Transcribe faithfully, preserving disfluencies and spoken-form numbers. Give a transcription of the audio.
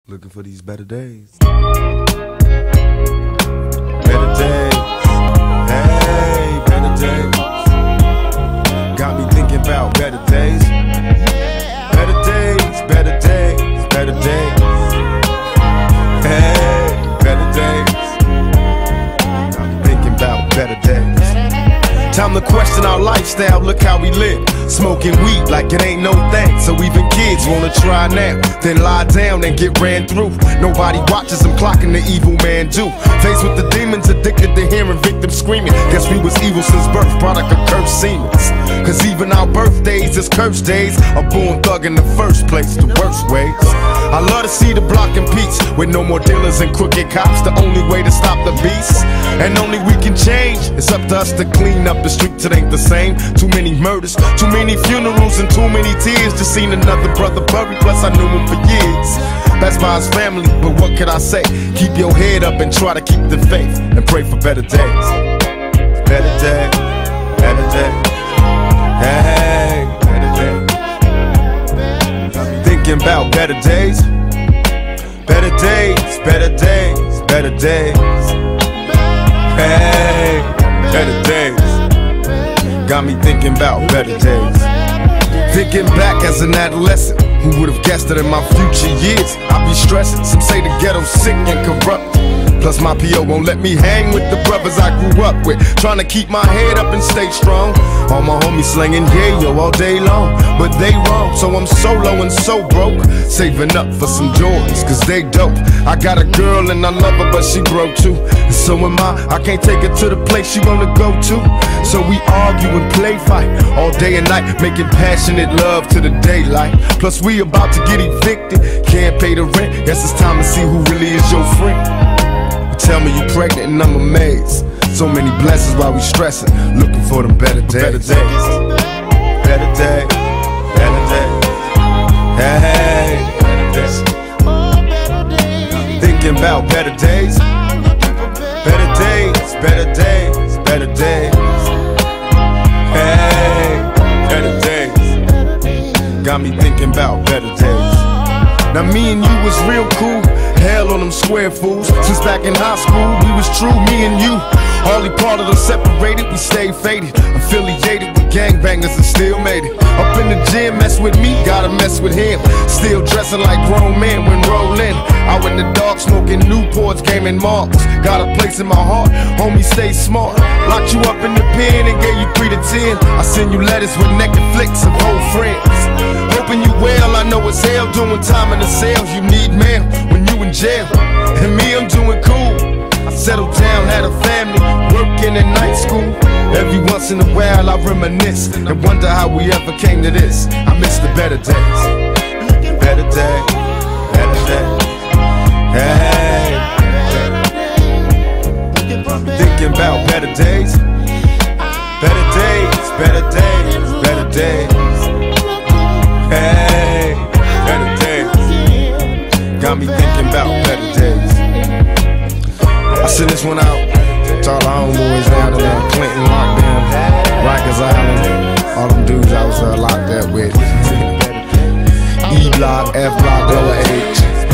Looking for these better days. Better days. Hey, better days. Got me thinking about better days. Better days, better days, better days. Hey, better days. Got me thinking about better days. Time to question our lifestyle, look how we live. Smoking weed like it ain't no thing. So even kids wanna try now, then lie down and get ran through. Nobody watches them clocking the evil man do. Faced with the demons, addicted to hearing victims screaming. Guess we was evil since birth, product of cursed seemings. Cause even our birthdays is cursed days. A born thug in the first place, the worst ways. I love to see the block in peace, with no more dealers and crooked cops. The only way to stop the beast, and only we can change. It's up to us to clean up the streets, it ain't the same. Too many murders, too many funerals, and too many tears. Just seen another brother buried, plus I knew him for years. That's by his family, but what can I say? Keep your head up and try to keep the faith, and pray for better days. Better days, better days. Hey, better days. Thinking about better days. Better days, better days, better days. Hey, better days. Got me thinking about better days. Thinking back as an adolescent, who would've guessed that in my future years I'd be stressing? Some say the ghetto's sick and corrupt. Plus my P O won't let me hang with the brothers I grew up with. Trying to keep my head up and stay strong. All my homies slinging yayo all day long, but they wrong, so I'm solo and so broke. Saving up for some Jordans, cause they dope. I got a girl and I love her, but she broke too. And so am I, I can't take her to the place she wanna go to. So we argue and play fight all day and night, making passionate love to the daylight. Plus we about to get evicted, can't pay the rent. Guess it's time to see who really is your friend. Tell me you pregnant and I'm amazed. So many blessings while we stressing, looking for them better days. Better days, better days, better days. Hey, better days. Thinking about better days. Better days, better days, better days. Hey, better days. Got me thinking about better days. Now me and you was real cool. Hell on them square fools. Since back in high school, we was true, me and you. Hardly part of the separated, we stayed faded. Affiliated with gangbangers and still made it. Up in the gym, mess with me, gotta mess with him. Still dressing like grown men when rolling. Out in the dark, smoking Newports, gaming marks. Got a place in my heart, homie, stay smart. Locked you up in the pen and gave you three to ten. I send you letters with naked flicks of old friends. Hoping you well, I know it's hell doing time in the cells. You need mail when you in jail, and me, I'm doing cool. I settled down, had a family, working in night school. Every once in a while I reminisce and wonder how we ever came to this. I miss the better days. Better days, better days. Hey, thinking about better days. Better days, better days, better days. Hey, better days. Got me thinking about better days. I send this one out to all the homeboys down in uh, Clinton, lockdown, Rikers Island, all them dudes I was uh, locked up with. E block, F block, L H.